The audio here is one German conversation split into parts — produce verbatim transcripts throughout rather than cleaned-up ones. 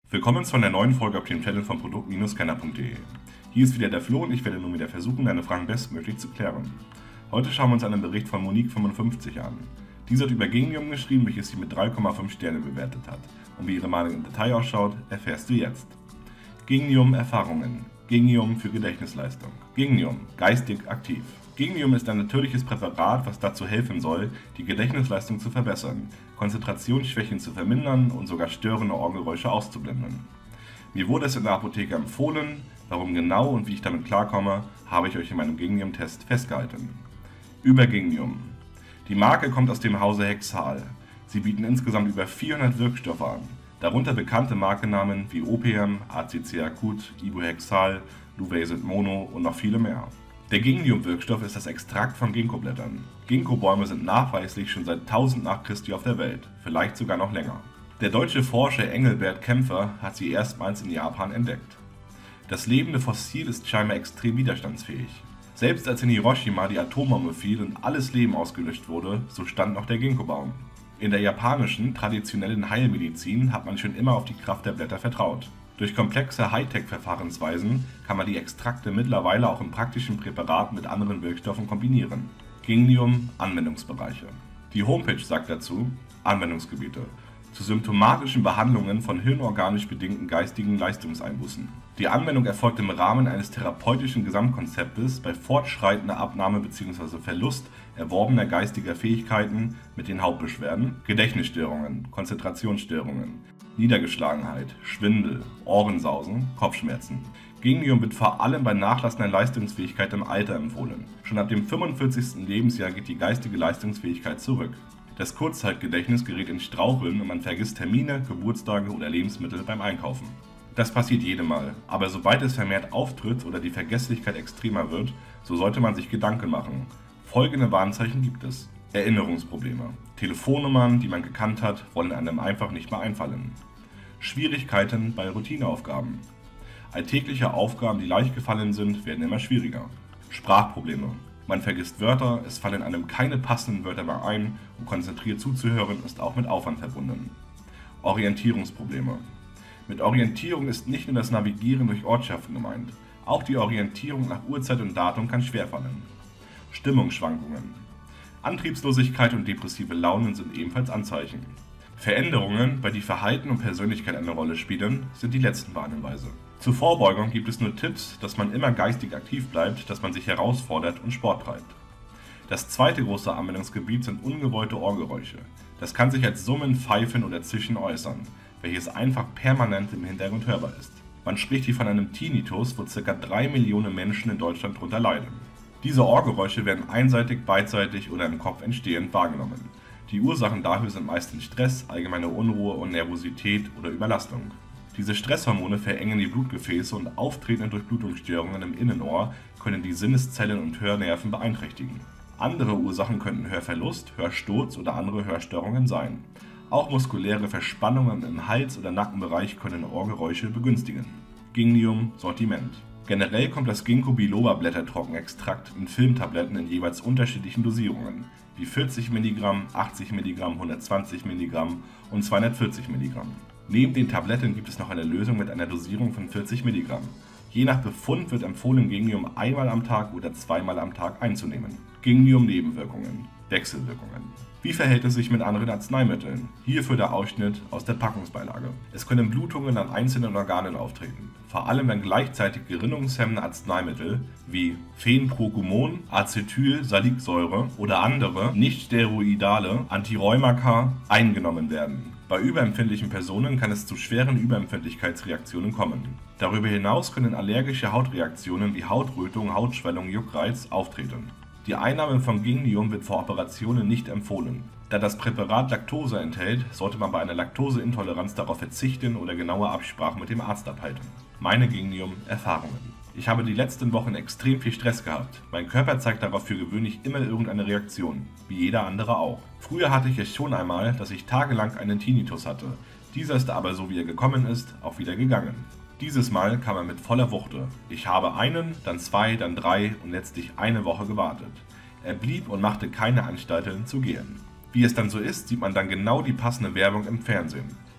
Willkommen zu einer neuen Folge auf dem Channel von produkt Scanner punkt de. Hier ist wieder der Flo und ich werde nun wieder versuchen, deine Fragen bestmöglich zu klären. Heute schauen wir uns einen Bericht von Monique fünfundfünfzig an. Diese hat über Genium geschrieben, welches sie mit drei Komma fünf Sterne bewertet hat. Und wie ihre Meinung im Detail ausschaut, erfährst du jetzt. Genium Erfahrungen. Genium für Gedächtnisleistung. Genium, geistig aktiv. Genium ist ein natürliches Präparat, was dazu helfen soll, die Gedächtnisleistung zu verbessern, Konzentrationsschwächen zu vermindern und sogar störende Ohrgeräusche auszublenden. Mir wurde es in der Apotheke empfohlen, warum genau und wie ich damit klarkomme, habe ich euch in meinem Genium-Test festgehalten. Über Genium. Die Marke kommt aus dem Hause Hexal. Sie bieten insgesamt über vierhundert Wirkstoffe an, darunter bekannte Markennamen wie Opium, A C C Akut, Ibuhexal, Luvacid Mono und noch viele mehr. Der Genium-Wirkstoff ist das Extrakt von Ginkgo-Blättern. Ginkgo-Bäume sind nachweislich schon seit tausend nach Christi auf der Welt, vielleicht sogar noch länger. Der deutsche Forscher Engelbert Kämpfer hat sie erstmals in Japan entdeckt. Das lebende Fossil ist scheinbar extrem widerstandsfähig. Selbst als in Hiroshima die Atombombe fiel und alles Leben ausgelöscht wurde, so stand noch der Ginkgo-Baum. In der japanischen, traditionellen Heilmedizin hat man schon immer auf die Kraft der Blätter vertraut. Durch komplexe Hightech-Verfahrensweisen kann man die Extrakte mittlerweile auch im praktischen Präparat mit anderen Wirkstoffen kombinieren. Genium Anwendungsbereiche. Die Homepage sagt dazu Anwendungsgebiete zu symptomatischen Behandlungen von hirnorganisch bedingten geistigen Leistungseinbußen. Die Anwendung erfolgt im Rahmen eines therapeutischen Gesamtkonzeptes bei fortschreitender Abnahme bzw. Verlust erworbener geistiger Fähigkeiten mit den Hauptbeschwerden Gedächtnisstörungen, Konzentrationsstörungen, Niedergeschlagenheit, Schwindel, Ohrensausen, Kopfschmerzen. Genium wird vor allem bei nachlassender Leistungsfähigkeit im Alter empfohlen. Schon ab dem fünfundvierzigsten Lebensjahr geht die geistige Leistungsfähigkeit zurück. Das Kurzzeitgedächtnis gerät ins Straucheln und man vergisst Termine, Geburtstage oder Lebensmittel beim Einkaufen. Das passiert jedem Mal, aber sobald es vermehrt auftritt oder die Vergesslichkeit extremer wird, so sollte man sich Gedanken machen. Folgende Warnzeichen gibt es. Erinnerungsprobleme. Telefonnummern, die man gekannt hat, wollen einem einfach nicht mehr einfallen. Schwierigkeiten bei Routineaufgaben. Alltägliche Aufgaben, die leicht gefallen sind, werden immer schwieriger. Sprachprobleme. Man vergisst Wörter, es fallen einem keine passenden Wörter mehr ein und konzentriert zuzuhören ist auch mit Aufwand verbunden. Orientierungsprobleme. Mit Orientierung ist nicht nur das Navigieren durch Ortschaften gemeint, auch die Orientierung nach Uhrzeit und Datum kann schwerfallen. Stimmungsschwankungen. Antriebslosigkeit und depressive Launen sind ebenfalls Anzeichen. Veränderungen, bei die Verhalten und Persönlichkeit eine Rolle spielen, sind die letzten Warnhinweise. Zur Vorbeugung gibt es nur Tipps, dass man immer geistig aktiv bleibt, dass man sich herausfordert und Sport treibt. Das zweite große Anwendungsgebiet sind ungewollte Ohrgeräusche. Das kann sich als Summen, Pfeifen oder Zischen äußern, welches einfach permanent im Hintergrund hörbar ist. Man spricht hier von einem Tinnitus, wo ca. drei Millionen Menschen in Deutschland darunter leiden. Diese Ohrgeräusche werden einseitig, beidseitig oder im Kopf entstehend wahrgenommen. Die Ursachen dafür sind meistens Stress, allgemeine Unruhe und Nervosität oder Überlastung. Diese Stresshormone verengen die Blutgefäße und auftretende Durchblutungsstörungen im Innenohr können die Sinneszellen und Hörnerven beeinträchtigen. Andere Ursachen könnten Hörverlust, Hörsturz oder andere Hörstörungen sein. Auch muskuläre Verspannungen im Hals- oder Nackenbereich können Ohrgeräusche begünstigen. Genium Sortiment. Generell kommt das Ginkgo biloba Blättertrockenextrakt in Filmtabletten in jeweils unterschiedlichen Dosierungen, wie vierzig Milligramm, achtzig Milligramm, hundertzwanzig Milligramm und zweihundertvierzig Milligramm. Neben den Tabletten gibt es noch eine Lösung mit einer Dosierung von vierzig Milligramm. Je nach Befund wird empfohlen, Genium einmal am Tag oder zweimal am Tag einzunehmen. Genium-Nebenwirkungen. Wechselwirkungen. Wie verhält es sich mit anderen Arzneimitteln? Hierfür der Ausschnitt aus der Packungsbeilage. Es können Blutungen an einzelnen Organen auftreten, vor allem wenn gleichzeitig gerinnungshemmende Arzneimittel wie Phenprogumon, Acetylsalicsäure oder andere nicht-steroidale Antirheumaka eingenommen werden. Bei überempfindlichen Personen kann es zu schweren Überempfindlichkeitsreaktionen kommen. Darüber hinaus können allergische Hautreaktionen wie Hautrötung, Hautschwellung, Juckreiz auftreten. Die Einnahme von Genium wird vor Operationen nicht empfohlen. Da das Präparat Laktose enthält, sollte man bei einer Laktoseintoleranz darauf verzichten oder genaue Absprachen mit dem Arzt abhalten. Meine Genium-Erfahrungen. Ich habe die letzten Wochen extrem viel Stress gehabt. Mein Körper zeigt darauf für gewöhnlich immer irgendeine Reaktion, wie jeder andere auch. Früher hatte ich es schon einmal, dass ich tagelang einen Tinnitus hatte. Dieser ist aber, so wie er gekommen ist, auch wieder gegangen. Dieses Mal kam er mit voller Wuchte. Ich habe einen, dann zwei, dann drei und letztlich eine Woche gewartet. Er blieb und machte keine Anstalten zu gehen. Wie es dann so ist, sieht man dann genau die passende Werbung im Fernsehen.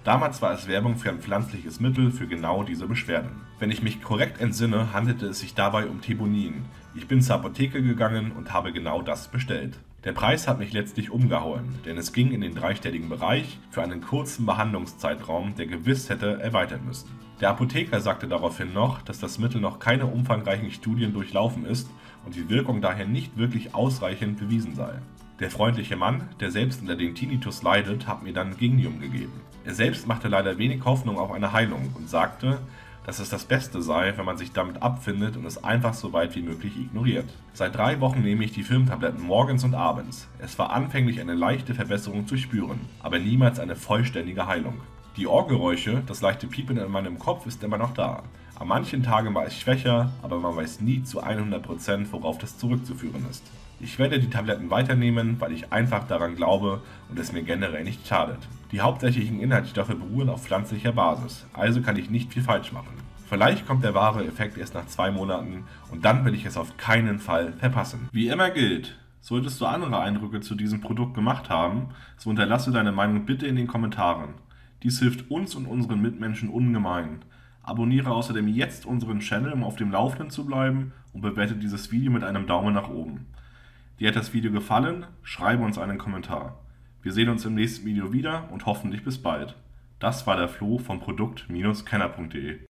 Damals war es Werbung für ein pflanzliches Mittel für genau diese Beschwerden. Wenn ich mich korrekt entsinne, handelte es sich dabei um Thebunin. Ich bin zur Apotheke gegangen und habe genau das bestellt. Der Preis hat mich letztlich umgehauen, denn es ging in den dreistelligen Bereich für einen kurzen Behandlungszeitraum, der gewiss hätte erweitert müssen. Der Apotheker sagte daraufhin noch, dass das Mittel noch keine umfangreichen Studien durchlaufen ist und die Wirkung daher nicht wirklich ausreichend bewiesen sei. Der freundliche Mann, der selbst unter dem Tinnitus leidet, hat mir dann Genium gegeben. Er selbst machte leider wenig Hoffnung auf eine Heilung und sagte, dass es das Beste sei, wenn man sich damit abfindet und es einfach so weit wie möglich ignoriert. Seit drei Wochen nehme ich die Firmentabletten morgens und abends. Es war anfänglich eine leichte Verbesserung zu spüren, aber niemals eine vollständige Heilung. Die Ohrgeräusche, das leichte Piepen in meinem Kopf ist immer noch da. An manchen Tagen war es schwächer, aber man weiß nie zu hundert Prozent, worauf das zurückzuführen ist. Ich werde die Tabletten weiternehmen, weil ich einfach daran glaube und es mir generell nicht schadet. Die hauptsächlichen Inhaltsstoffe beruhen auf pflanzlicher Basis, also kann ich nicht viel falsch machen. Vielleicht kommt der wahre Effekt erst nach zwei Monaten und dann will ich es auf keinen Fall verpassen. Wie immer gilt, solltest du andere Eindrücke zu diesem Produkt gemacht haben, so unterlasse deine Meinung bitte in den Kommentaren. Dies hilft uns und unseren Mitmenschen ungemein. Abonniere außerdem jetzt unseren Channel, um auf dem Laufenden zu bleiben und bewerte dieses Video mit einem Daumen nach oben. Dir hat das Video gefallen? Schreibe uns einen Kommentar. Wir sehen uns im nächsten Video wieder und hoffentlich bis bald. Das war der Flo von Produkt Bindestrich kenner punkt de.